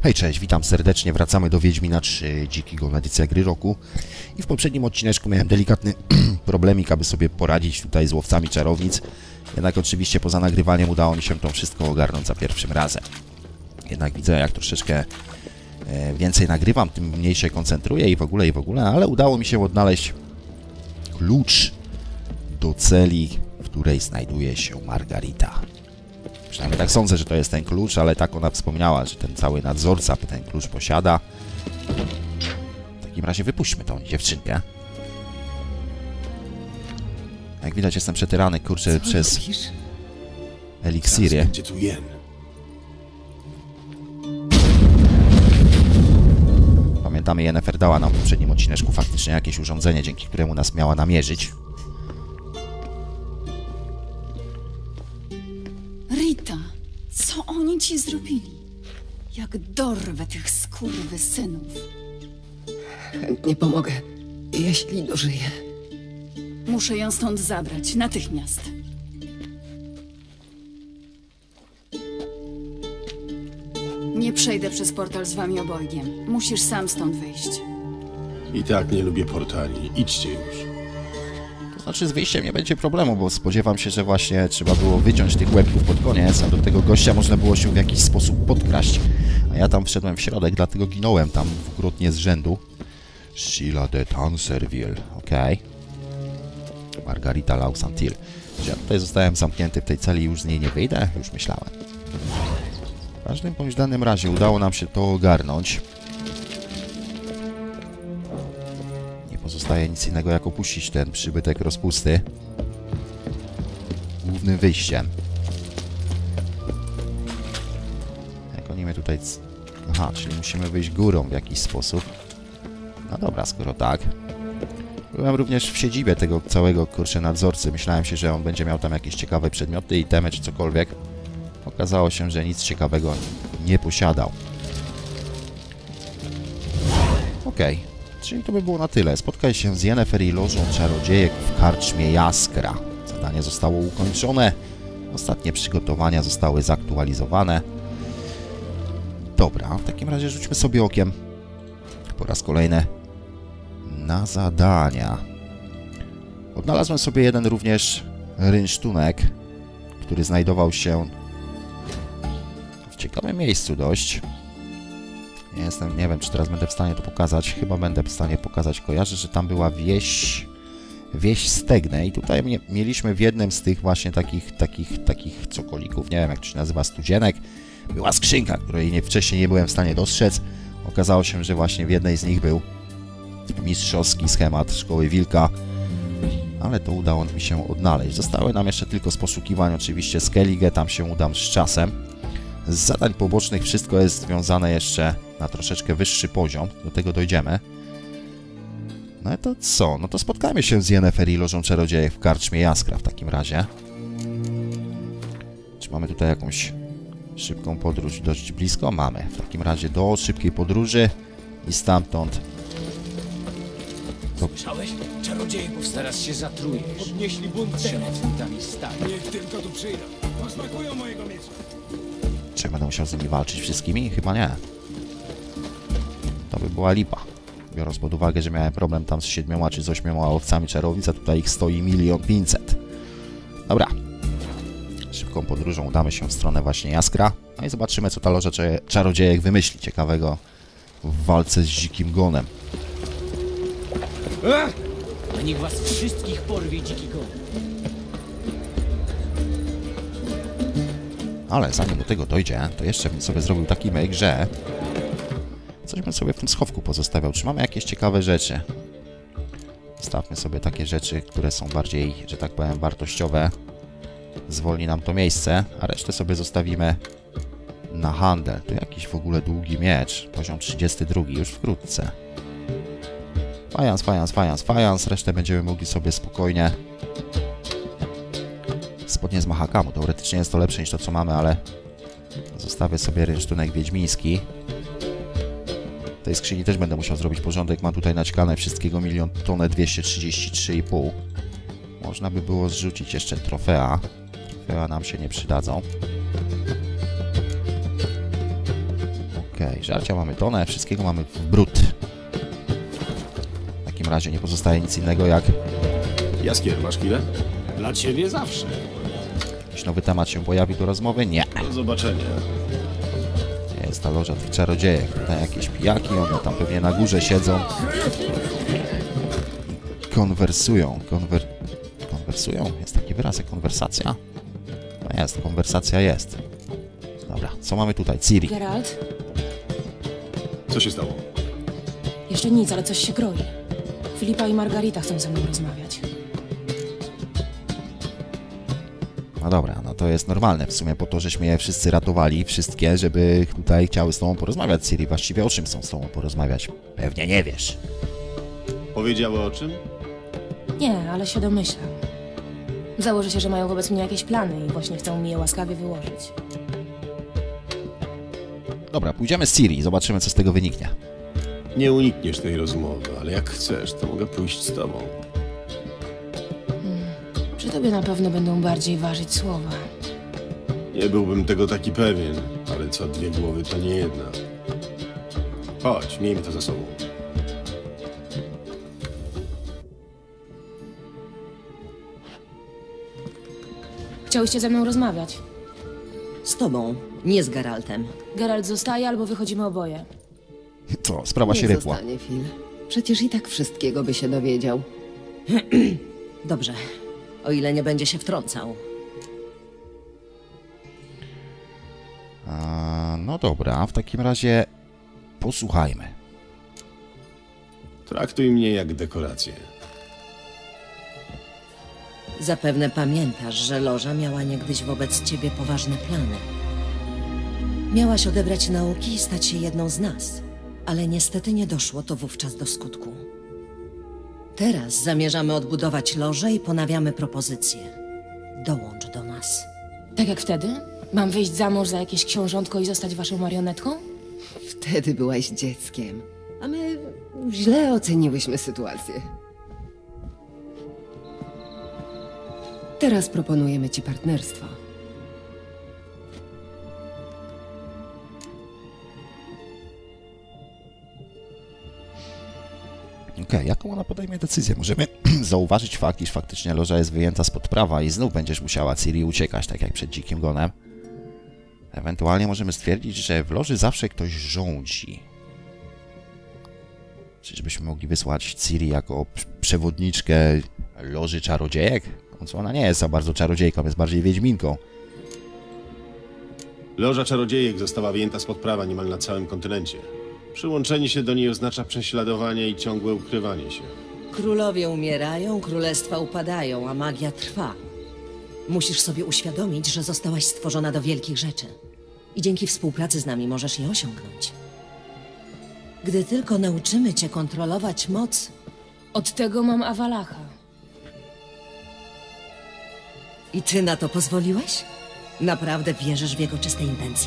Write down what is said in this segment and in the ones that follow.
Hej, cześć, witam serdecznie, wracamy do Wiedźmina 3, Dziki Gon, edycja gry roku. I w poprzednim odcineczku miałem delikatny problemik, aby sobie poradzić tutaj z łowcami czarownic. Jednak oczywiście poza nagrywaniem udało mi się to wszystko ogarnąć za pierwszym razem. Jednak widzę, jak troszeczkę więcej nagrywam, tym mniej się koncentruję i w ogóle, ale udało mi się odnaleźć klucz do celi, w której znajduje się Margarita. Przynajmniej tak sądzę, że to jest ten klucz, ale tak ona wspomniała, że ten cały nadzorca ten klucz posiada. W takim razie wypuśćmy tą dziewczynkę. Jak widać, jestem przetyrany, kurczę, przez eliksiry. Pamiętamy, Yennefer dała nam w poprzednim odcineczku faktycznie jakieś urządzenie, dzięki któremu nas miała namierzyć. Rita, co oni ci zrobili? Jak dorwę tych skurwysynów. Chętnie pomogę, jeśli dożyję. Muszę ją stąd zabrać, natychmiast. Nie przejdę przez portal z wami obojgiem. Musisz sam stąd wyjść. I tak nie lubię portali. Idźcie już. To znaczy z wyjściem nie będzie problemu, bo spodziewam się, że właśnie trzeba było wyciąć tych łebków pod koniec, a do tego gościa można było się w jakiś sposób podkraść. A ja tam wszedłem w środek, dlatego ginąłem tam dwukrotnie z rzędu. Sheila de Tanserville, okej. Margarita Lausantil. Że ja tutaj zostałem zamknięty w tej celi i już z niej nie wyjdę? Już myślałem. W każdym bądź danym razie udało nam się to ogarnąć. Nie pozostaje nic innego jak opuścić ten przybytek rozpusty głównym wyjściem. Jak oni mnie tutaj... Aha, czyli musimy wyjść górą w jakiś sposób. No dobra, skoro tak. Byłem również w siedzibie tego całego, kurczę, nadzorcy. Myślałem się, że on będzie miał tam jakieś ciekawe przedmioty, itemy czy cokolwiek. Okazało się, że nic ciekawego nie posiadał. Okej, czyli to by było na tyle. Spotkaj się z Yennefer i lożą czarodziejek w karczmie Jaskra. Zadanie zostało ukończone. Ostatnie przygotowania zostały zaktualizowane. Dobra, w takim razie rzućmy sobie okiem po raz kolejny na zadania. Odnalazłem sobie jeden również rynsztunek, który znajdował się w ciekawym miejscu dość. Nie wiem, czy teraz będę w stanie to pokazać. Chyba będę w stanie pokazać. Kojarzę, że tam była wieś Stegne i tutaj mieliśmy w jednym z tych właśnie takich cokolików, nie wiem jak to się nazywa, studzienek, była skrzynka, której wcześniej nie byłem w stanie dostrzec. Okazało się, że właśnie w jednej z nich był mistrzowski schemat Szkoły Wilka, ale to udało mi się odnaleźć. Zostały nam jeszcze tylko z poszukiwań oczywiście Skellige, tam się udam z czasem. Z zadań pobocznych wszystko jest związane jeszcze na troszeczkę wyższy poziom, do tego dojdziemy. No i to co? No to spotkajmy się z Yennefer i lożą czarodziejek w karczmie Jaskra w takim razie. Czy mamy tutaj jakąś szybką podróż dość blisko? Mamy. W takim razie do szybkiej podróży i stamtąd... Słyszałeś? Czarodziejków zaraz się zatrujesz. Podnieśli bunt szerofitami stali. Niech tylko tu przyjdą. Posmakują mojego miecza. Czy będę musiał z nimi walczyć wszystkimi? Chyba nie. To by była lipa. Biorąc pod uwagę, że miałem problem tam z 7 czy z 8 łowcami czarownic, a tutaj ich stoi 1 500 000. Dobra. Szybką podróżą udamy się w stronę właśnie Jaskra. No i zobaczymy, co ta loża czarodziejek wymyśli ciekawego w walce z Dzikim Gonem. A niech was wszystkich porwie Dziki Gon. Ale zanim do tego dojdzie, to jeszcze bym sobie zrobił taki myk, że coś bym sobie w tym schowku pozostawiał. Czy mamy jakieś ciekawe rzeczy? Zostawmy sobie takie rzeczy, które są bardziej, że tak powiem, wartościowe. Zwolni nam to miejsce, a resztę sobie zostawimy na handel. Tu jakiś w ogóle długi miecz, poziom 32, już wkrótce. Fajans. Resztę będziemy mogli sobie spokojnie... Spodnie z Mahakamu. Teoretycznie jest to lepsze niż to, co mamy, ale... Zostawię sobie rynsztunek wiedźmiński. W tej skrzyni też będę musiał zrobić porządek. Mam tutaj naćkane wszystkiego 1 233,5. Można by było zrzucić jeszcze trofea. Trofea nam się nie przydadzą. Ok. Okej, żarcia mamy tonę, wszystkiego mamy w brud. W takim razie nie pozostaje nic innego jak... Jaskier, masz chwilę? Dla ciebie zawsze. Jakiś nowy temat się pojawi do rozmowy? Nie. Do zobaczenia. Jest ta loża tych czarodziejek. Tutaj jakieś pijaki, one tam pewnie na górze siedzą. Konwersują. Konwersują? Jest taki wyraz jak konwersacja? No jest, konwersacja jest. Dobra, co mamy tutaj? Ciri. Geralt? Co się stało? Jeszcze nic, ale coś się groi. Filipa i Margarita chcą ze mną rozmawiać. No dobra, no to jest normalne. W sumie po to, żeśmy je wszyscy ratowali, wszystkie, żeby tutaj chciały z tobą porozmawiać. Ciri, właściwie o czym chcą z tobą porozmawiać? Pewnie nie wiesz. Powiedziały o czym? Nie, ale się domyślam. Założę się, że mają wobec mnie jakieś plany i właśnie chcą mi je łaskawie wyłożyć. Dobra, pójdziemy z Ciri i zobaczymy, co z tego wyniknie. Nie unikniesz tej rozmowy, ale jak chcesz, to mogę pójść z tobą. Przy tobie na pewno będą bardziej ważyć słowa. Nie byłbym tego taki pewien, ale co dwie głowy to nie jedna. Chodź, miejmy to za sobą. Chciałyście ze mną rozmawiać. Z tobą, nie z Geraltem. Geralt zostaje albo wychodzimy oboje. To sprawa się Nie rypła. zostanie, Phil. Przecież i tak wszystkiego by się dowiedział. Dobrze, o ile nie będzie się wtrącał. No dobra, w takim razie posłuchajmy. Traktuj mnie jak dekorację. Zapewne pamiętasz, że Loża miała niegdyś wobec ciebie poważne plany. Miałaś odebrać nauki i stać się jedną z nas, ale niestety nie doszło to wówczas do skutku. Teraz zamierzamy odbudować Lożę i ponawiamy propozycję. Dołącz do nas. Tak jak wtedy? Mam wyjść za mąż za jakieś książątko i zostać waszą marionetką? Wtedy byłaś dzieckiem, a my źle oceniłyśmy sytuację. Teraz proponujemy ci partnerstwo. Okej, jaką ona podejmie decyzję? Możemy zauważyć fakt, iż faktycznie Loża jest wyjęta spod prawa i znów będziesz musiała, Ciri, uciekać, tak jak przed Dzikim Gonem. Ewentualnie możemy stwierdzić, że w Loży zawsze ktoś rządzi. Czyżbyśmy mogli wysłać Ciri jako przewodniczkę Loży Czarodziejek? Co ona nie jest za bardzo czarodziejką, jest bardziej wiedźminką. Loża Czarodziejek została wyjęta spod prawa niemal na całym kontynencie. Przyłączenie się do niej oznacza prześladowanie i ciągłe ukrywanie się. Królowie umierają, królestwa upadają, a magia trwa. Musisz sobie uświadomić, że zostałaś stworzona do wielkich rzeczy. I dzięki współpracy z nami możesz je osiągnąć. Gdy tylko nauczymy cię kontrolować moc, Od tego mam Avalacha. i ty na to pozwoliłeś? Naprawdę wierzysz w jego czyste intencje?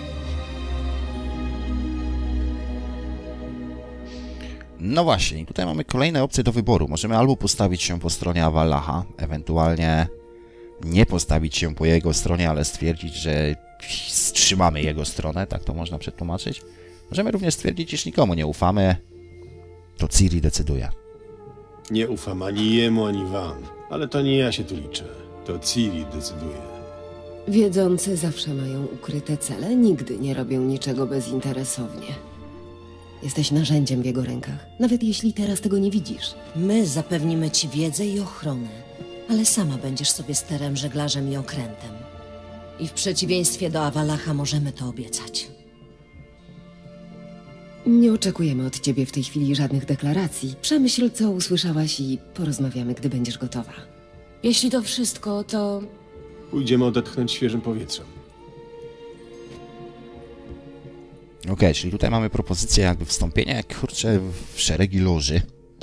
No właśnie, i tutaj mamy kolejne opcje do wyboru. Możemy albo postawić się po stronie Avalacha, ewentualnie nie postawić się po jego stronie, ale stwierdzić, że wstrzymamy jego stronę, tak to można przetłumaczyć. Możemy również stwierdzić, iż nikomu nie ufamy, to Ciri decyduje. Nie ufam ani jemu, ani wam. Ale to nie ja się tu liczę. To Ciri decyduje. Wiedzący zawsze mają ukryte cele, nigdy nie robią niczego bezinteresownie. Jesteś narzędziem w jego rękach, nawet jeśli teraz tego nie widzisz. My zapewnimy ci wiedzę i ochronę, ale sama będziesz sobie sterem, żeglarzem i okrętem. I w przeciwieństwie do Avalacha możemy to obiecać. Nie oczekujemy od ciebie w tej chwili żadnych deklaracji. Przemyśl, co usłyszałaś i porozmawiamy, gdy będziesz gotowa. Jeśli to wszystko, to Pójdziemy odetchnąć świeżym powietrzem. Okej, czyli tutaj mamy propozycję jakby wstąpienia, kurczę, w szeregi Loży.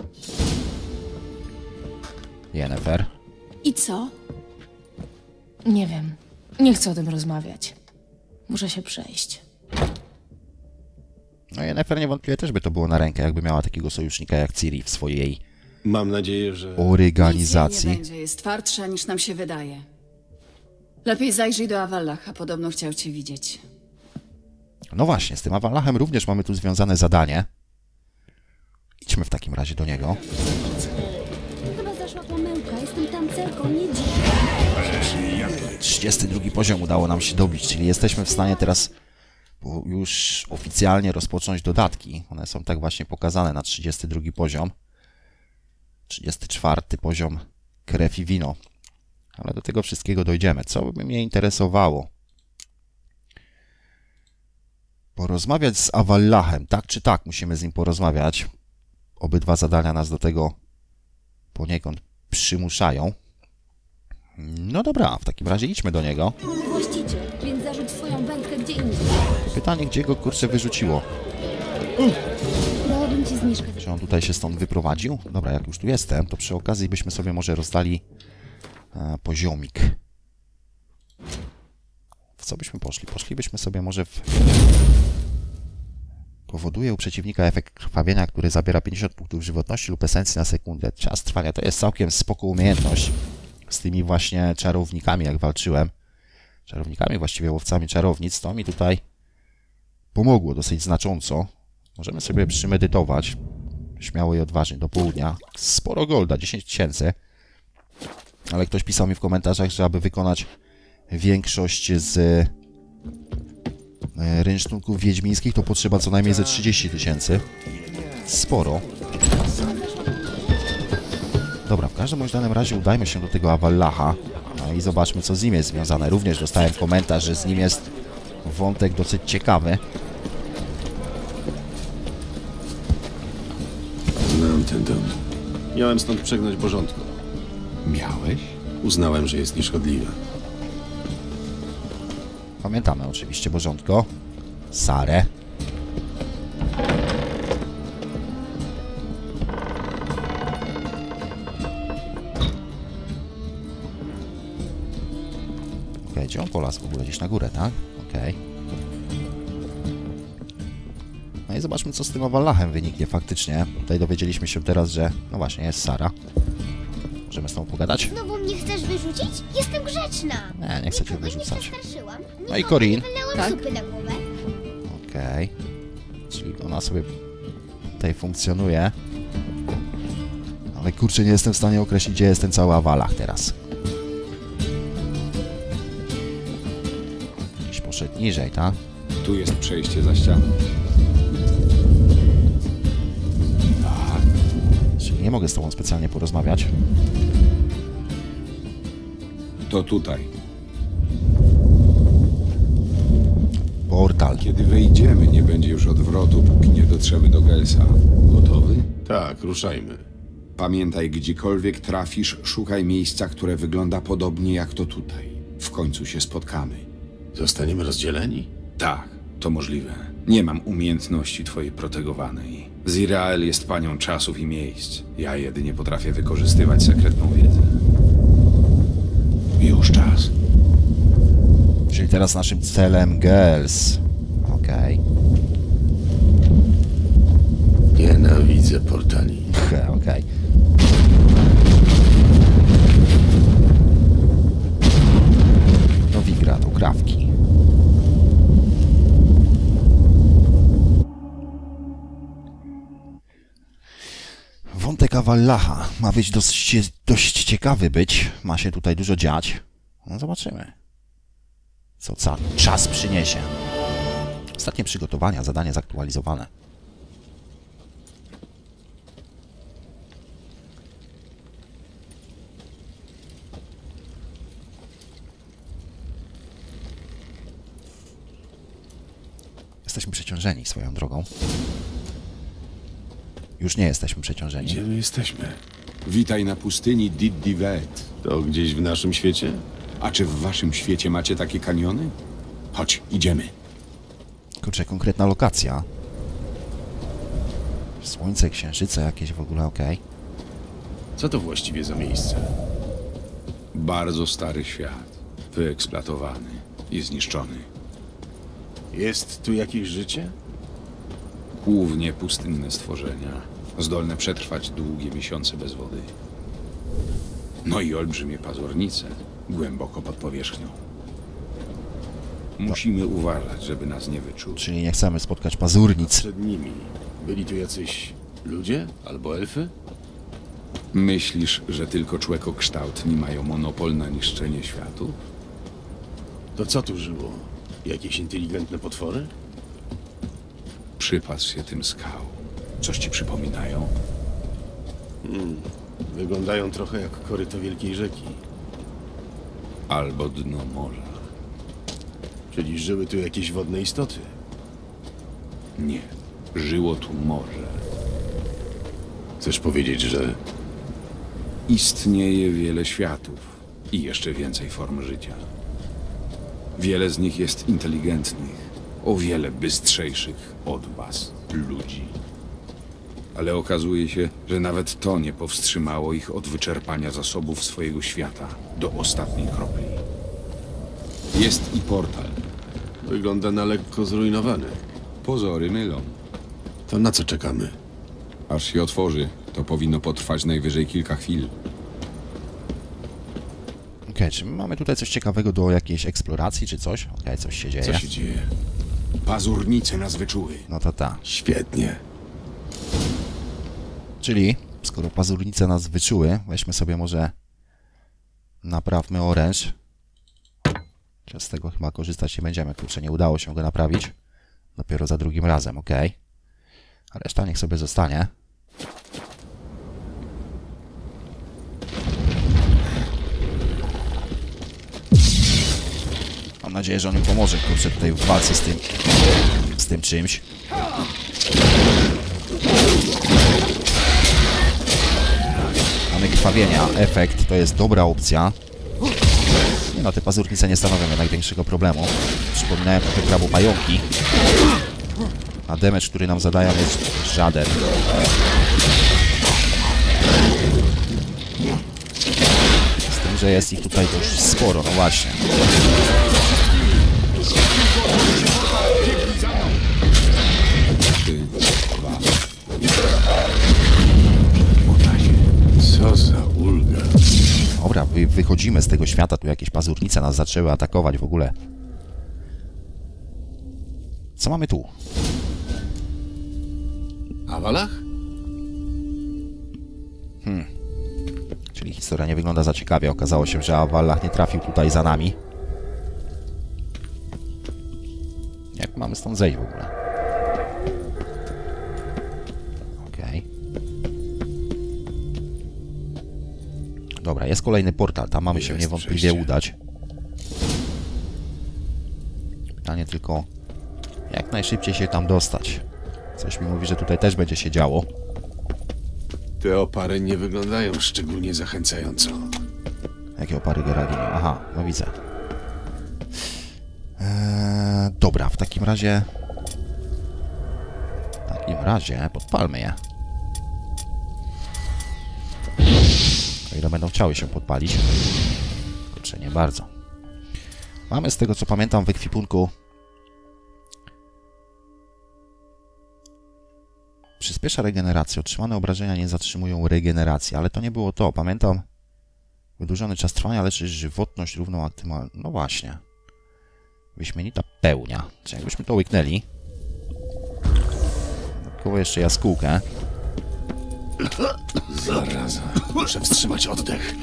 Yennefer. I co? nie wiem. Nie chcę o tym rozmawiać. Muszę się przejść. No Yennefer niewątpliwie też by to było na rękę, jakby miała takiego sojusznika jak Ciri w swojej Mam nadzieję, że... organizacji. Nic jej nie będzie, jest twardsza niż nam się wydaje. Lepiej zajrzyj do Avalacha, podobno chciał cię widzieć. No właśnie, z tym Awallachem również mamy tu związane zadanie. Idźmy w takim razie do niego. Chyba zaszła pomyłka. Jestem tancerką, nie dziś. 32 poziom udało nam się dobić, czyli jesteśmy w stanie teraz już oficjalnie rozpocząć dodatki. One są tak właśnie pokazane na 32 poziom. 34 poziom krew i wino. Ale do tego wszystkiego dojdziemy. Co by mnie interesowało? Porozmawiać z Awallachem. Tak czy tak musimy z nim porozmawiać. Obydwa zadania nas do tego poniekąd przymuszają. No dobra, w takim razie idźmy do niego. Właściciel, więc zarzuć swoją wędkę gdzie indziej. Pytanie, gdzie go kurczę wyrzuciło? Dałabym ci zniżkę. Czy on tutaj się stąd wyprowadził? Dobra, jak już tu jestem, to przy okazji byśmy sobie może rozdali poziomik. W co byśmy poszli? Poszlibyśmy sobie może w... Powoduje u przeciwnika efekt krwawienia, który zabiera 50 punktów żywotności lub esencji na sekundę. Czas trwania to jest całkiem spoko umiejętność. Z tymi właśnie czarownikami, jak walczyłem. Czarownikami, właściwie łowcami czarownic. To mi tutaj pomogło dosyć znacząco. Możemy sobie przymedytować. Śmiało i odważnie do południa. Sporo golda, 10 000. Ale ktoś pisał mi w komentarzach, że aby wykonać większość z rynsztunków wiedźmińskich, to potrzeba co najmniej ze 30 000. Sporo. Dobra, w każdym bądź danym razie udajmy się do tego Awallacha. No i zobaczmy, co z nim jest związane. Również dostałem komentarz, że z nim jest wątek dosyć ciekawy. Znam ten dom. Miałem stąd przegnać Bożątko. Miałeś? Uznałem, że jest nieszkodliwe. Pamiętamy oczywiście Bożątko. Sarę. Okej, gdzie on polazł w ogóle? Gdzieś na górę, tak? Okej. No i zobaczmy, co z tym Awallachem wyniknie faktycznie. Tutaj dowiedzieliśmy się teraz, że... No właśnie, jest Sara. Możemy z tą pogadać? Znowu mnie chcesz wyrzucić? Jestem grzeczna. Nie chcę cię Nikogo nie wyrzucać. przestraszyłam. No i Corin. Wylałem Tak? zupy na głowę. Okej. Czyli ona sobie tutaj funkcjonuje. Ale kurczę, nie jestem w stanie określić, gdzie jest ten cały Awallach teraz. Gdzieś poszedł niżej, tak? Tu jest przejście za ścianą. Czyli nie mogę z tobą specjalnie porozmawiać. To tutaj. Portal. Kiedy wejdziemy, nie będzie już odwrotu, póki nie dotrzemy do Gelsa. Gotowy? Tak, ruszajmy. Pamiętaj, gdziekolwiek trafisz, szukaj miejsca, które wygląda podobnie jak to tutaj. W końcu się spotkamy. Zostaniemy rozdzieleni? Tak, to możliwe. Nie mam umiejętności twojej protegowanej. Zirael jest panią czasów i miejsc. Ja jedynie potrafię wykorzystywać sekretną wiedzę. Już czas. Czyli teraz naszym celem Gels. Okej. Nienawidzę portali. Okej. Nowigrad, okrawki. Wątek Awallacha ma być dość ciekawy być. Ma się tutaj dużo dziać. No zobaczymy, co czas przyniesie. Ostatnie przygotowania, zadanie zaktualizowane. Jesteśmy przeciążeni swoją drogą. Już nie jesteśmy przeciążeni. Gdzie my jesteśmy? Witaj na pustyni Diddivet. To gdzieś w naszym świecie? A czy w waszym świecie macie takie kaniony? Chodź, idziemy. Kurczę, konkretna lokacja. Słońce, księżyce jakieś w ogóle, okej. Co to właściwie za miejsce? Bardzo stary świat. Wyeksploatowany i zniszczony. Jest tu jakieś życie? Głównie pustynne stworzenia, zdolne przetrwać długie miesiące bez wody. No i olbrzymie pazurnice, głęboko pod powierzchnią. Musimy uważać, żeby nas nie wyczuł. Czyli nie chcemy spotkać pazurnic. Przed nimi byli tu jacyś ludzie albo elfy? Myślisz, że tylko człekokształtni mają monopol na niszczenie światu? To co tu żyło? Jakieś inteligentne potwory? Przypatrz się tym skał. Coś ci przypominają? Wyglądają trochę jak koryto wielkiej rzeki. Albo dno morza. Czyli żyły tu jakieś wodne istoty. Nie. Żyło tu morze. Chcesz powiedzieć, że... Istnieje wiele światów i jeszcze więcej form życia. Wiele z nich jest inteligentnych, o wiele bystrzejszych od was, ludzi. Ale okazuje się, że nawet to nie powstrzymało ich od wyczerpania zasobów swojego świata do ostatniej kropli. Jest i portal. Wygląda na lekko zrujnowany. Pozory mylą. To na co czekamy? Aż się otworzy, to powinno potrwać najwyżej kilka chwil. Okej, czy my mamy tutaj coś ciekawego do jakiejś eksploracji, czy coś? Okej, coś się dzieje. Co się dzieje? Pazurnice nas wyczuły. No to ta. Świetnie. Czyli, skoro pazurnice nas wyczuły, weźmy sobie może... Naprawmy oręż. Z tego chyba korzystać nie będziemy. Kurczę, nie udało się go naprawić. Dopiero za drugim razem, ok. A reszta niech sobie zostanie. Mam nadzieję, że on mi pomoże, kurczę, tutaj w walce z tym czymś. Mamy krwawienia. Efekt to jest dobra opcja. Nie no, te pazurnice nie stanowią jednak większego problemu. Przypominają trochę krabopająki. A damage, który nam zadają, jest żaden. Z tym, że jest ich tutaj dość sporo, no właśnie. Co za ulga. Dobra, wychodzimy z tego świata. Tu jakieś pazurnice nas zaczęły atakować w ogóle. Co mamy tu? Awalach? Czyli historia nie wygląda za ciekawie. Okazało się, że Awalach nie trafił tutaj za nami. Jak mamy stąd zejść w ogóle? Okej. Dobra, jest kolejny portal. Tam mamy się niewątpliwie udać. Pytanie tylko, jak najszybciej się tam dostać? Coś mi mówi, że tutaj też będzie się działo. Te opary nie wyglądają szczególnie zachęcająco. Jakie opary, Geraldino? Aha, no widzę. Dobra, w takim razie... podpalmy je. O ile będą chciały się podpalić. Kurczę, nie bardzo. Mamy, z tego co pamiętam, w ekwipunku przyspiesza regenerację. Otrzymane obrażenia nie zatrzymują regeneracji, ale to nie było to. Pamiętam, wydłużony czas trwania leczy żywotność równą optymalną. No właśnie. Wyśmienita pełnia. Czy jakbyśmy to łyknęli. Dodatkowo jeszcze jaskółkę. Zaraza. Muszę wstrzymać oddech.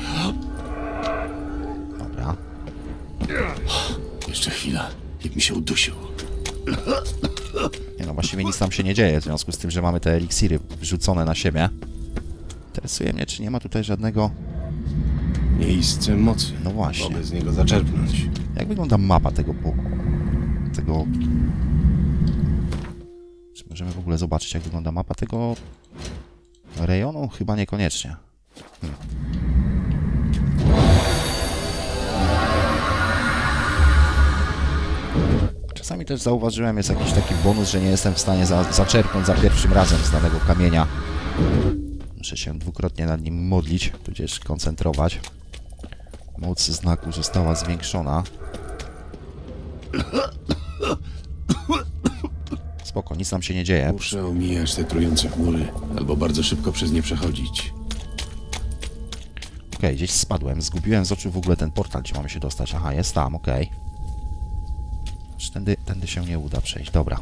Dobra. Jeszcze chwila. Jak mi się udusił. Nie no, właściwie nic tam się nie dzieje, w związku z tym, że mamy te eliksiry wrzucone na siebie. Interesuje mnie, czy nie ma tutaj żadnego... Miejsce mocy. No właśnie. Mogę z niego zaczerpnąć. Jak wygląda mapa tego... Czy możemy w ogóle zobaczyć, jak wygląda mapa tego rejonu? Chyba niekoniecznie. Czasami też zauważyłem, jest jakiś taki bonus, że nie jestem w stanie zaczerpnąć za pierwszym razem z danego kamienia. Muszę się dwukrotnie nad nim modlić, tudzież koncentrować. Moc znaku została zwiększona. Spoko, nic nam się nie dzieje. Muszę omijać te trujące chmury, albo bardzo szybko przez nie przechodzić. Okej, gdzieś spadłem. Zgubiłem z oczu w ogóle ten portal, gdzie mamy się dostać. Aha, jest tam, okej. Czy tędy się nie uda przejść? Dobra.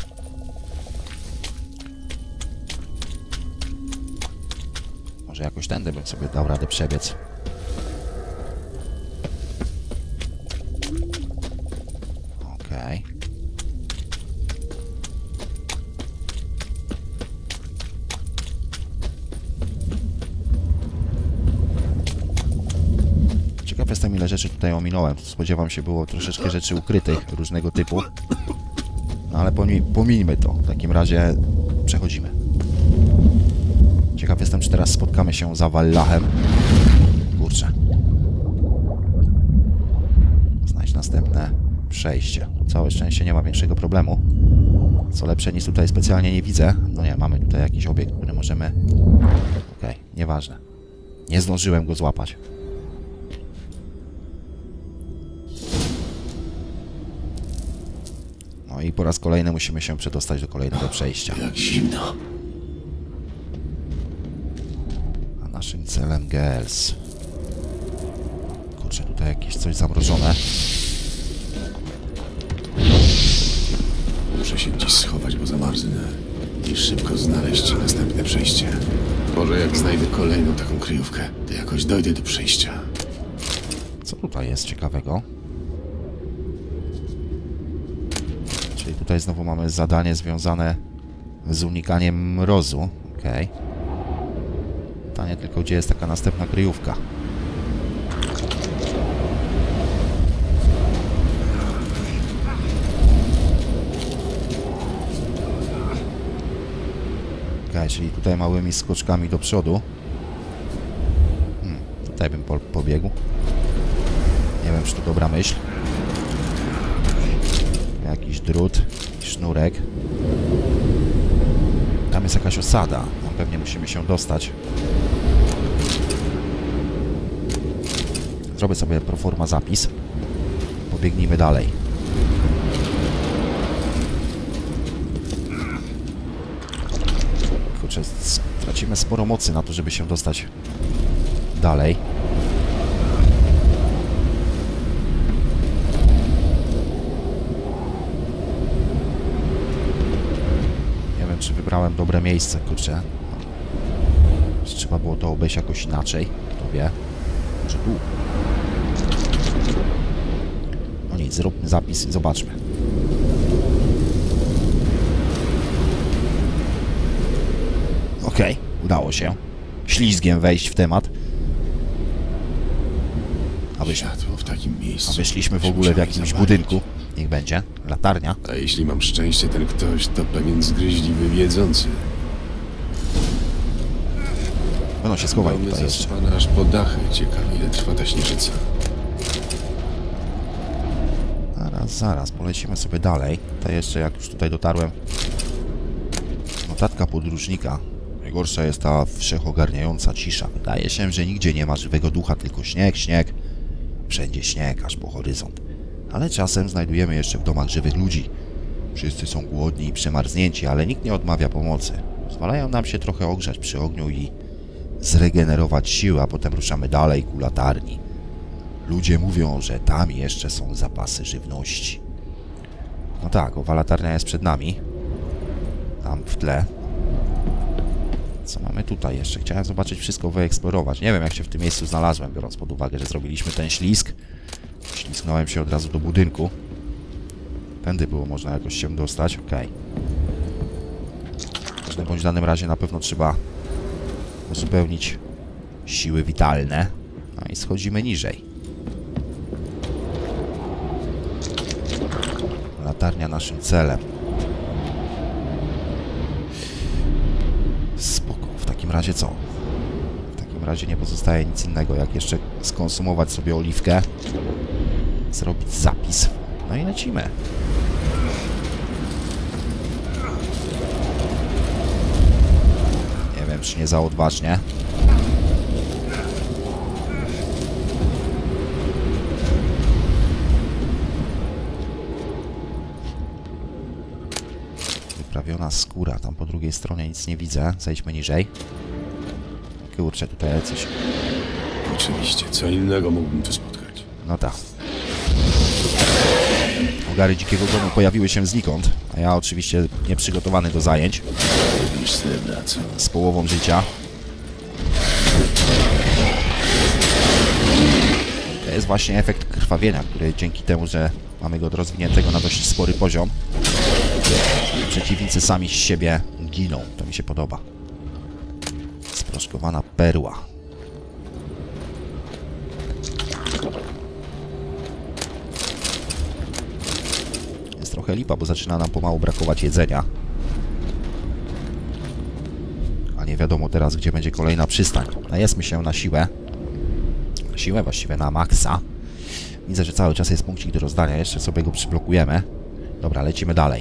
Może jakoś tędy bym sobie dał radę przebiec. Okej. Ciekaw jestem, ile rzeczy tutaj ominąłem. Spodziewam się, było troszeczkę rzeczy ukrytych różnego typu. No ale pomińmy to. W takim razie przechodzimy. Ciekaw jestem, czy teraz spotkamy się za Wallachem. Kurczę. Znajdź następne przejście. Całe szczęście nie ma większego problemu. Co lepsze, nic tutaj specjalnie nie widzę. No nie, mamy tutaj jakiś obiekt, który możemy... Okej, nieważne. Nie zdążyłem go złapać. No i po raz kolejny musimy się przedostać do kolejnego przejścia. Jak zimno. A naszym celem Gels. Kurczę, tutaj jakieś coś zamrożone. Muszę się gdzieś schować, bo zamarznę. I szybko znaleźć następne przejście. Może jak znajdę kolejną taką kryjówkę, to jakoś dojdę do przejścia. Co tutaj jest ciekawego? Czyli tutaj znowu mamy zadanie związane z unikaniem mrozu. Okej. Pytanie tylko, gdzie jest taka następna kryjówka. Okej, czyli tutaj małymi skoczkami do przodu. Tutaj bym pobiegł. Nie wiem, czy to dobra myśl. Jakiś drut, sznurek. Tam jest jakaś osada. Tam pewnie musimy się dostać. Zrobię sobie pro forma zapis. Pobiegnijmy dalej. Kurczę, stracimy sporo mocy na to, żeby się dostać dalej. Czy wybrałem dobre miejsce, kurczę. Czy trzeba było to obejść jakoś inaczej? Kto wie? Może tu? No nic, zróbmy zapis i zobaczmy. Okej, udało się. Ślizgiem wejść w temat. Światło w takim miejscu. A wyszliśmy w ogóle w jakimś budynku. Niech będzie. Latarnia. A jeśli mam szczęście, ten ktoś to pewien zgryźliwy wiedzący. Będą się schować tutaj jeszcze. Zasypane aż po dachy. Ciekawe, ile trwa ta śnieżyca. Zaraz, polecimy sobie dalej. To jeszcze, jak już tutaj dotarłem. Notatka podróżnika. Najgorsza jest ta wszechogarniająca cisza. Wydaje się, że nigdzie nie ma żywego ducha, tylko śnieg, śnieg. Wszędzie śnieg, aż po horyzont. Ale czasem znajdujemy jeszcze w domach żywych ludzi. Wszyscy są głodni i przemarznięci, ale nikt nie odmawia pomocy. Pozwalają nam się trochę ogrzać przy ogniu i zregenerować siły, a potem ruszamy dalej ku latarni. Ludzie mówią, że tam jeszcze są zapasy żywności. No tak, owa latarnia jest przed nami. Tam w tle. Co mamy tutaj jeszcze? Chciałem zobaczyć wszystko, wyeksplorować. Nie wiem, jak się w tym miejscu znalazłem, biorąc pod uwagę, że zrobiliśmy ten ślizg. Ślizgnąłem się od razu do budynku. Tędy było można jakoś się dostać. Okej. W każdym bądź danym razie na pewno trzeba uzupełnić siły witalne. No i schodzimy niżej. Latarnia naszym celem. Spoko. W takim razie co? W takim razie nie pozostaje nic innego, jak jeszcze skonsumować sobie oliwkę. Zrobić zapis. No i lecimy. Nie wiem, czy nie za odważnie. Wyprawiona skóra. Tam po drugiej stronie nic nie widzę. Zejdźmy niżej. Kurczę, tutaj coś... Oczywiście, co innego mógłbym tu spotkać. No tak. ogary dzikiego gonu pojawiły się znikąd, a ja oczywiście nieprzygotowany do zajęć. Z połową życia. To jest właśnie efekt krwawienia, który dzięki temu, że mamy go rozwiniętego na dość spory poziom, przeciwnicy sami z siebie giną. To mi się podoba. Sproszkowana perła. Jest trochę lipa, bo zaczyna nam pomału brakować jedzenia. A nie wiadomo teraz, gdzie będzie kolejna przystań. Najedzmy się na siłę. Na siłę, właściwie na maksa. Widzę, że cały czas jest punkcik do rozdania. Jeszcze sobie go przyblokujemy. Dobra, lecimy dalej.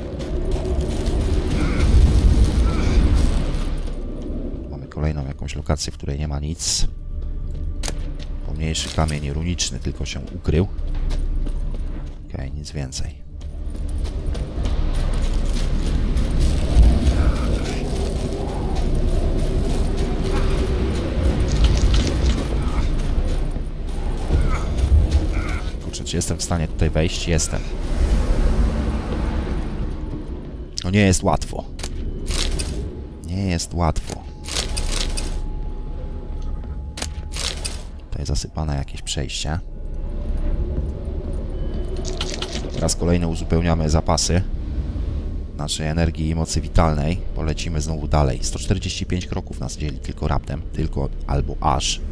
Mamy kolejną jakąś lokację, w której nie ma nic. Pomniejszy kamień runiczny tylko się ukrył. Okej, nic więcej. Czy jestem w stanie tutaj wejść? Jestem. No nie jest łatwo. Nie jest łatwo. Tutaj zasypane jakieś przejście. Raz kolejny uzupełniamy zapasy naszej energii i mocy witalnej. Polecimy znowu dalej. 145 kroków nas dzieli tylko raptem. Tylko albo aż.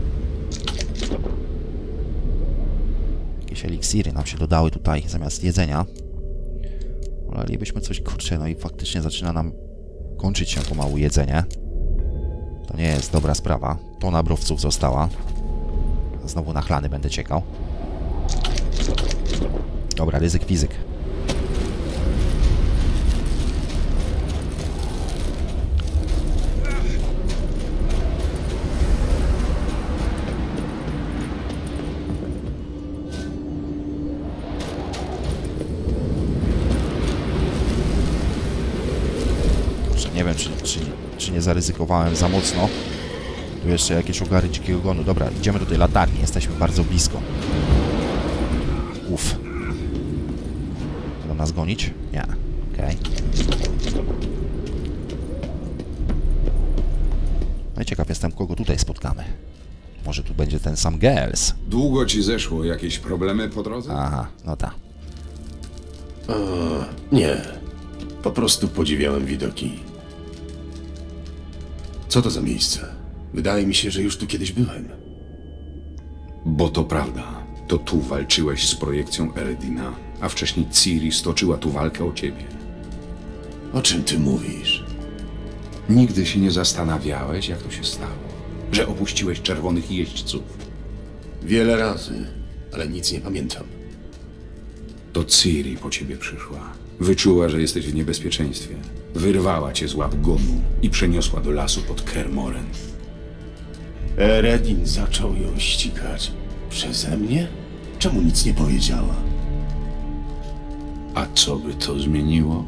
Jakieś eliksiry nam się dodały tutaj zamiast jedzenia. Wolelibyśmy coś, kurczę, no i faktycznie zaczyna nam kończyć się pomału jedzenie. To nie jest dobra sprawa. Tona browców została. Znowu na chlany będę ciekał. Dobra, ryzyk fizyk. Nie wiem, czy nie zaryzykowałem za mocno. Tu jeszcze jakieś ogary dzikiego gonu. Dobra, idziemy do tej latarni. Jesteśmy bardzo blisko. Uff. Będą nas gonić? Nie. Okej. No i ciekaw jestem, kogo tutaj spotkamy. Może tu będzie ten sam Gels. Długo ci zeszło? Jakieś problemy po drodze? Aha, no tak. Nie. Po prostu podziwiałem widoki. Co to za miejsce? Wydaje mi się, że już tu kiedyś byłem. Bo to prawda. To tu walczyłeś z projekcją Eredina, a wcześniej Ciri stoczyła tu walkę o ciebie. O czym ty mówisz? Nigdy się nie zastanawiałeś, jak to się stało, że opuściłeś czerwonych jeźdźców? Wiele razy, ale nic nie pamiętam. To Ciri po ciebie przyszła. Wyczuła, że jesteś w niebezpieczeństwie. Wyrwała cię z łap Gonu i przeniosła do lasu pod Kaer Morhen. Eredin zaczął ją ścigać. Przeze mnie? Czemu nic nie powiedziała? A co by to zmieniło?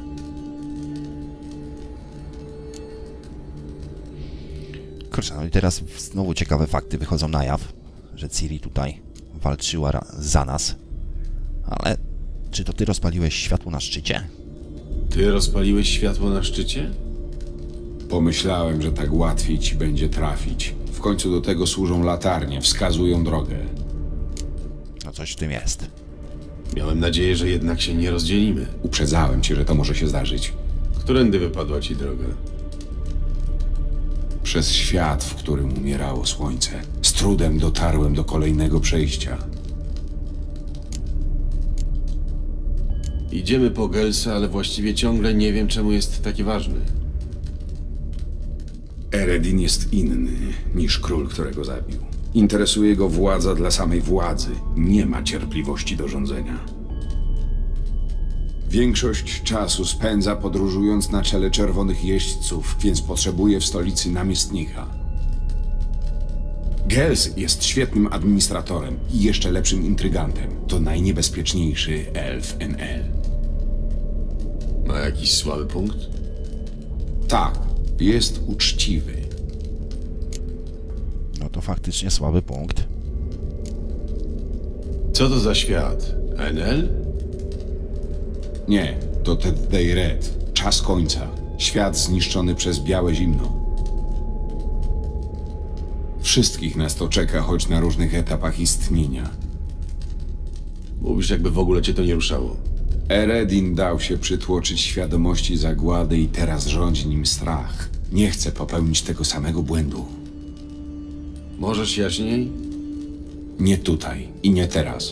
Kurczę, no i teraz znowu ciekawe fakty wychodzą na jaw, że Ciri tutaj walczyła za nas. Ale czy to ty rozpaliłeś światło na szczycie? Ty rozpaliłeś światło na szczycie? Pomyślałem, że tak łatwiej ci będzie trafić. W końcu do tego służą latarnie, wskazują drogę. No coś w tym jest. Miałem nadzieję, że jednak się nie rozdzielimy. Uprzedzałem cię, że to może się zdarzyć. Którędy wypadła ci droga? Przez świat, w którym umierało słońce. Z trudem dotarłem do kolejnego przejścia. Idziemy po Gelsa, ale właściwie ciągle nie wiem, czemu jest taki ważny. Eredin jest inny niż król, którego zabił. Interesuje go władza dla samej władzy. Nie ma cierpliwości do rządzenia. Większość czasu spędza podróżując na czele czerwonych jeźdźców, więc potrzebuje w stolicy namiestnika. Gels jest świetnym administratorem i jeszcze lepszym intrygantem. To najniebezpieczniejszy elf NL. Ma jakiś słaby punkt? Tak, jest uczciwy. No to faktycznie słaby punkt. Co to za świat? NL? Nie, to Ted Day Red. Czas końca. Świat zniszczony przez białe zimno. Wszystkich nas to czeka, choć na różnych etapach istnienia. Mówisz, jakby w ogóle cię to nie ruszało. Eredin dał się przytłoczyć świadomości zagłady i teraz rządzi nim strach. Nie chcę popełnić tego samego błędu. Możesz jaśniej? Nie tutaj i nie teraz.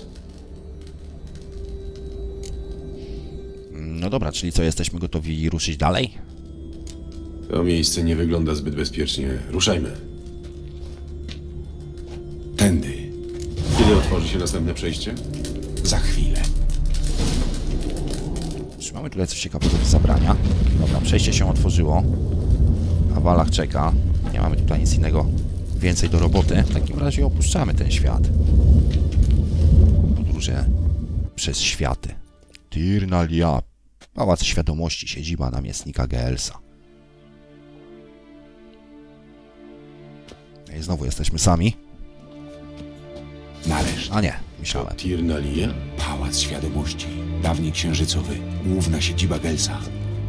No dobra, czyli co, jesteśmy gotowi ruszyć dalej? To miejsce nie wygląda zbyt bezpiecznie. Ruszajmy. Tędy. Kiedy otworzy się następne przejście? Za chwilę. Czy mamy tutaj coś ciekawego do zabrania? Dobra, przejście się otworzyło. Awalach czeka. Nie mamy tutaj nic innego więcej do roboty. W takim razie opuszczamy ten świat. Podróże przez światy. Tirnalia. Pałac Świadomości, siedziba namiestnika Geelsa. I znowu jesteśmy sami. Nareszcie. A nie, myślałem. Tirnalia? Pałac Świadomości. Dawniej księżycowy. Główna siedziba Geelsa.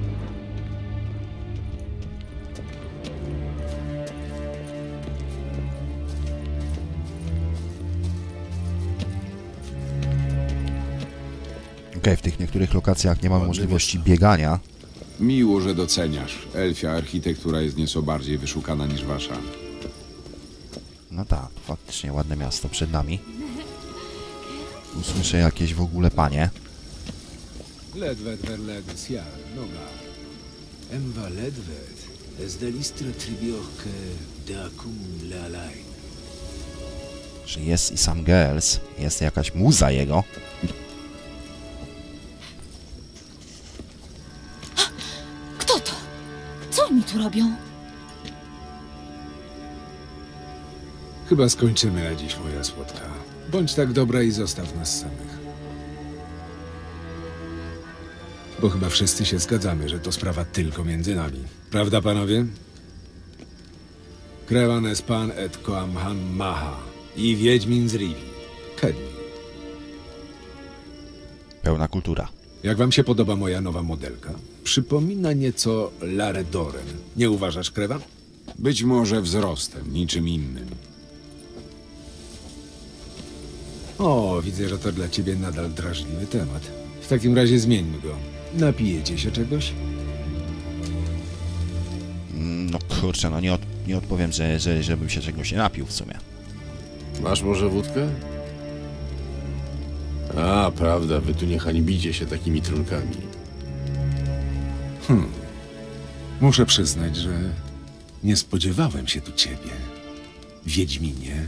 Okej, w tych niektórych lokacjach nie mamy możliwości biegania. Miło, że doceniasz. Elfia architektura jest nieco bardziej wyszukana niż wasza. No tak, faktycznie ładne miasto przed nami. Usłyszę jakieś w ogóle panie. Ledwet verledes ja, noga. Emva ledwet, es delistre tribioche deacum lealai. Że jest i sam Geels, jest jakaś muza jego. Kto to? Co oni tu robią? Chyba skończymy na dziś, moja słodka. Bądź tak dobra i zostaw nas samych. Bo chyba wszyscy się zgadzamy, że to sprawa tylko między nami. Prawda, panowie? Krewanes pan et koam han maha i wiedźmin z Rivi. Kedmi. Pełna kultura. Jak wam się podoba moja nowa modelka? Przypomina nieco Larę Doren. Nie uważasz, Krewan? Być może wzrostem, niczym innym. O, widzę, że to dla ciebie nadal drażliwy temat. W takim razie zmieńmy go. Napijecie się czegoś? No kurczę, no nie odpowiem, żebym się czegoś nie napił w sumie. Masz może wódkę? A, prawda, wy tu nie hańbicie się takimi trunkami. Muszę przyznać, że nie spodziewałem się tu ciebie, Wiedźminie.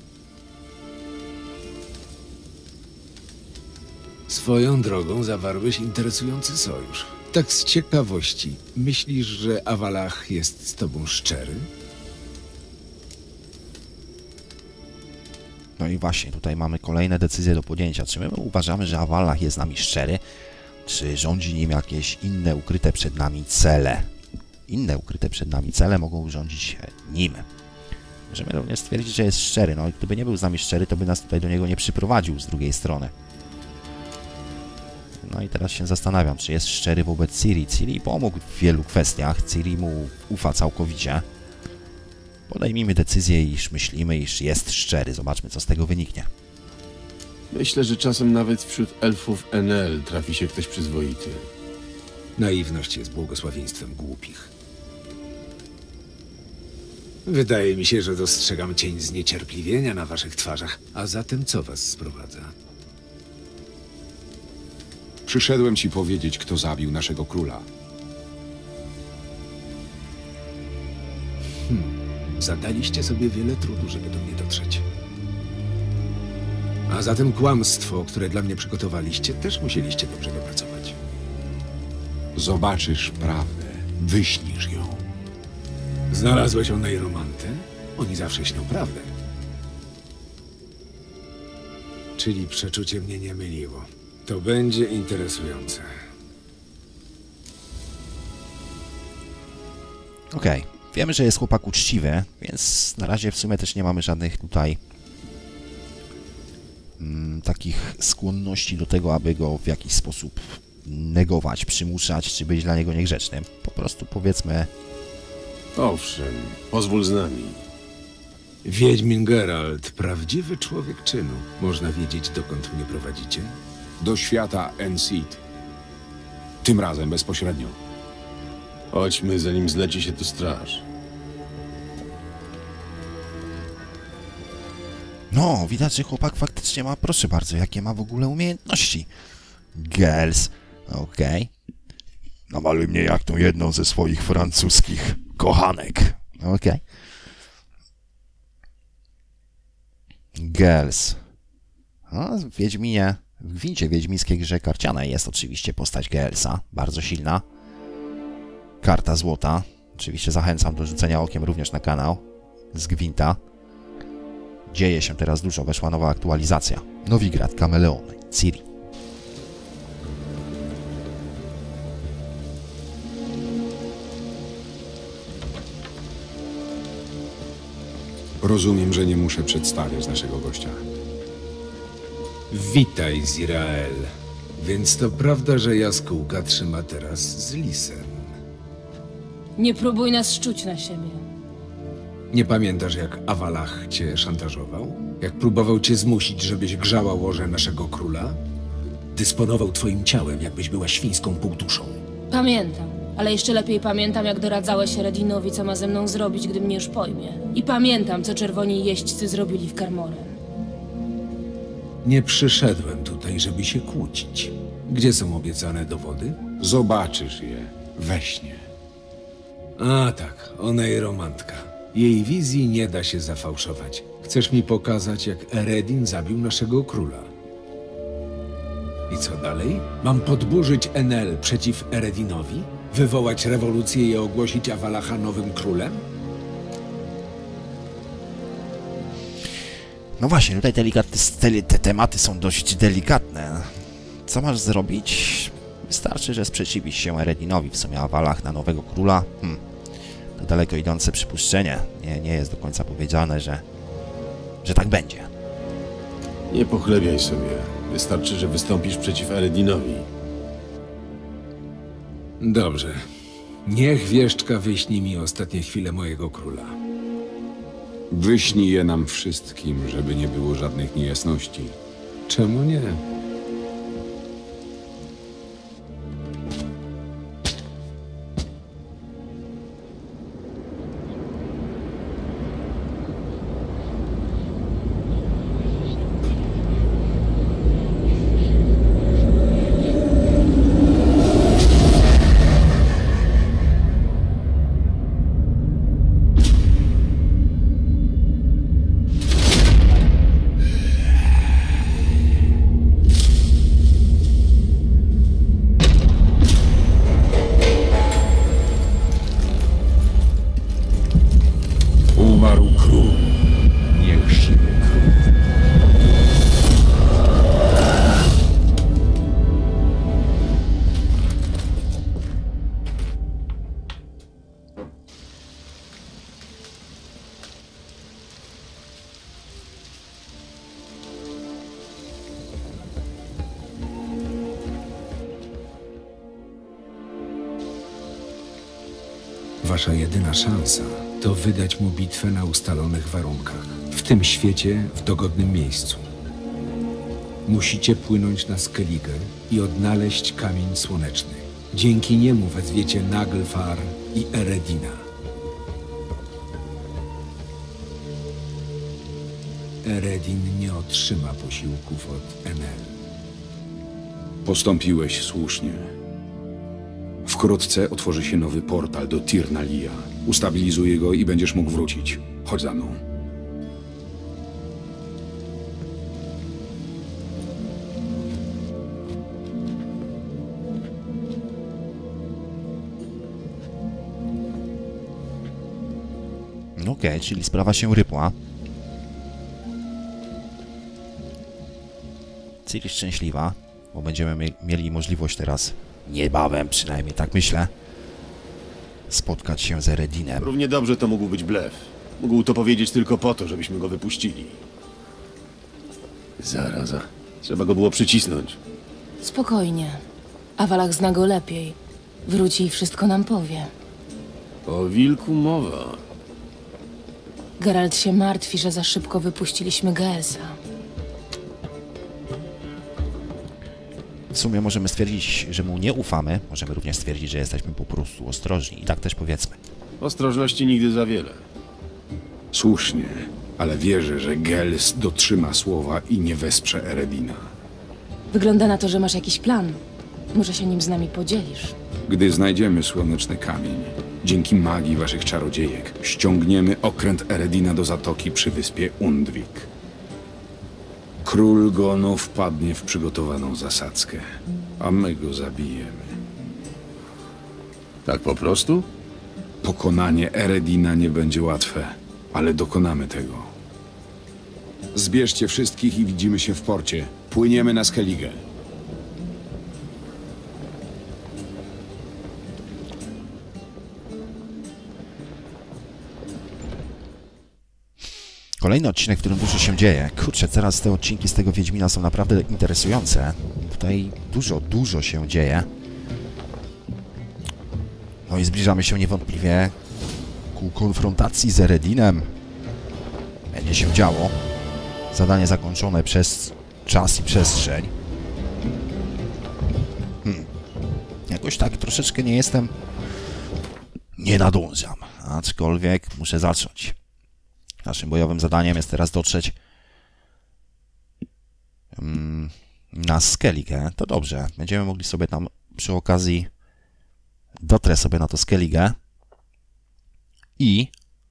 Swoją drogą zawarłeś interesujący sojusz. Tak z ciekawości, myślisz, że Awalach jest z tobą szczery? No i właśnie, tutaj mamy kolejne decyzje do podjęcia. Czy my uważamy, że Awalach jest z nami szczery? Czy rządzi nim jakieś inne ukryte przed nami cele? Inne ukryte przed nami cele mogą rządzić nim. Możemy również stwierdzić, że jest szczery. No i gdyby nie był z nami szczery, to by nas tutaj do niego nie przyprowadził z drugiej strony. No i teraz się zastanawiam, czy jest szczery wobec Ciri. Ciri pomógł w wielu kwestiach. Ciri mu ufa całkowicie. Podejmijmy decyzję, iż myślimy, iż jest szczery. Zobaczmy, co z tego wyniknie. Myślę, że czasem nawet wśród elfów Enel trafi się ktoś przyzwoity. Naiwność jest błogosławieństwem głupich. Wydaje mi się, że dostrzegam cień zniecierpliwienia na waszych twarzach. A zatem co was sprowadza? Przyszedłem ci powiedzieć, kto zabił naszego króla. Zadaliście sobie wiele trudu, żeby do mnie dotrzeć. A zatem kłamstwo, które dla mnie przygotowaliście, też musieliście dobrze dopracować. Zobaczysz prawdę. Wyśnisz ją. Znalazłeś o Neiromantę? Oni zawsze śnią prawdę. Czyli przeczucie mnie nie myliło. To będzie interesujące. Okej. Wiemy, że jest chłopak uczciwy, więc na razie w sumie też nie mamy żadnych tutaj takich skłonności do tego, aby go w jakiś sposób negować, przymuszać, czy być dla niego niegrzecznym. Po prostu powiedzmy... Owszem, pozwól z nami. Wiedźmin Geralt, prawdziwy człowiek czynu. Można wiedzieć, dokąd mnie prowadzicie? Do świata Enseed. Tym razem bezpośrednio. Chodźmy, zanim zleci się tu straż. No, widać, że chłopak faktycznie ma, proszę bardzo, jakie ma w ogóle umiejętności. Girls, okej. Namaluj mnie jak tą jedną ze swoich francuskich kochanek. Okej. Girls. No, w Wiedźminie, w gwincie wiedźmińskiej grze karcianej jest oczywiście postać Girlsa, bardzo silna. Karta złota. Oczywiście zachęcam do rzucenia okiem również na kanał z gwinta. Dzieje się teraz dużo, weszła nowa aktualizacja. Nowigrad, Kameleony, Ciri. Rozumiem, że nie muszę przedstawiać naszego gościa. Witaj, Zirael. Więc to prawda, że jaskółka trzyma teraz z lisem. Nie próbuj nas szczuć na siebie. Nie pamiętasz, jak Avalach cię szantażował? Jak próbował cię zmusić, żebyś grzała łoże naszego króla? Dysponował twoim ciałem, jakbyś była świńską półduszą. Pamiętam, ale jeszcze lepiej pamiętam, jak doradzałeś Redinowi, co ma ze mną zrobić, gdy mnie już pojmie. I pamiętam, co czerwoni jeźdźcy zrobili w Karmoren. Nie przyszedłem tutaj, żeby się kłócić. Gdzie są obiecane dowody? Zobaczysz je we śnie. A tak, ona i romantka. Jej wizji nie da się zafałszować. Chcesz mi pokazać, jak Eredin zabił naszego króla? I co dalej? Mam podburzyć Enel przeciw Eredinowi? Wywołać rewolucję i ogłosić Avalacha nowym królem? No właśnie, tutaj te tematy są dość delikatne. Co masz zrobić? Wystarczy, że sprzeciwisz się Eredinowi, w sumie Avalach na nowego króla. To daleko idące przypuszczenie. Nie jest do końca powiedziane, że tak będzie. Nie pochlebiaj sobie. Wystarczy, że wystąpisz przeciw Eredinowi. Dobrze. Niech wieszczka wyśni mi ostatnie chwile mojego króla. Wyśnij je nam wszystkim, żeby nie było żadnych niejasności. Czemu nie? Umarł król. Niech siły król. Wasza jedyna szansa to wydać mu bitwę na ustalonych warunkach. W tym świecie, w dogodnym miejscu. Musicie płynąć na Skellige i odnaleźć kamień słoneczny. Dzięki niemu wezwiecie Naglfar i Eredina. Eredin nie otrzyma posiłków od Enel. Postąpiłeś słusznie. Wkrótce otworzy się nowy portal do Tirnalia. Ustabilizuję go i będziesz mógł wrócić. Chodź za mną. Okej, czyli sprawa się rypła. Ciri szczęśliwa, bo będziemy mieli możliwość teraz, niebawem przynajmniej, tak myślę, spotkać się z Eredinem. Równie dobrze to mógł być blef. Mógł to powiedzieć tylko po to, żebyśmy go wypuścili. Zaraza. Trzeba go było przycisnąć. Spokojnie. Awalach zna go lepiej. Wróci i wszystko nam powie. O wilku mowa. Geralt się martwi, że za szybko wypuściliśmy Geesa. W sumie możemy stwierdzić, że mu nie ufamy. Możemy również stwierdzić, że jesteśmy po prostu ostrożni. I tak też powiedzmy. Ostrożności nigdy za wiele. Słusznie, ale wierzę, że Gels dotrzyma słowa i nie wesprze Eredina. Wygląda na to, że masz jakiś plan. Może się nim z nami podzielisz. Gdy znajdziemy słoneczny kamień, dzięki magii waszych czarodziejek, ściągniemy okręt Eredina do zatoki przy wyspie Undvik. Król Gonu wpadnie w przygotowaną zasadzkę, a my go zabijemy. Tak po prostu? Pokonanie Eredina nie będzie łatwe, ale dokonamy tego. Zbierzcie wszystkich i widzimy się w porcie. Płyniemy na Skellige. Kolejny odcinek, w którym dużo się dzieje. Kurczę, teraz te odcinki z tego Wiedźmina są naprawdę interesujące. Tutaj dużo się dzieje. No i zbliżamy się niewątpliwie ku konfrontacji z Eredinem. Będzie się działo. Zadanie zakończone przez czas i przestrzeń. Jakoś tak troszeczkę nie jestem... Nie nadążam. Aczkolwiek muszę zacząć. Naszym bojowym zadaniem jest teraz dotrzeć na Skellige. To dobrze. Będziemy mogli sobie tam przy okazji dotrę sobie na to Skellige i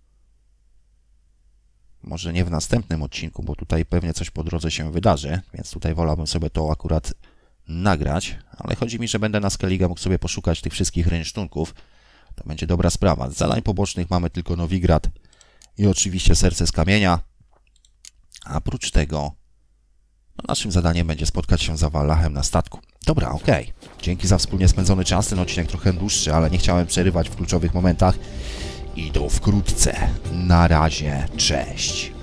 może nie w następnym odcinku, bo tutaj pewnie coś po drodze się wydarzy, więc tutaj wolałbym sobie to akurat nagrać, ale chodzi mi, że będę na Skellige mógł sobie poszukać tych wszystkich rynsztunków. To będzie dobra sprawa. Z zadań pobocznych mamy tylko Nowigrad i oczywiście Serce z Kamienia. A oprócz tego no naszym zadaniem będzie spotkać się z Awalachem na statku. Dobra, okej. Dzięki za wspólnie spędzony czas. Ten odcinek trochę dłuższy, ale nie chciałem przerywać w kluczowych momentach. I do wkrótce. Na razie. Cześć.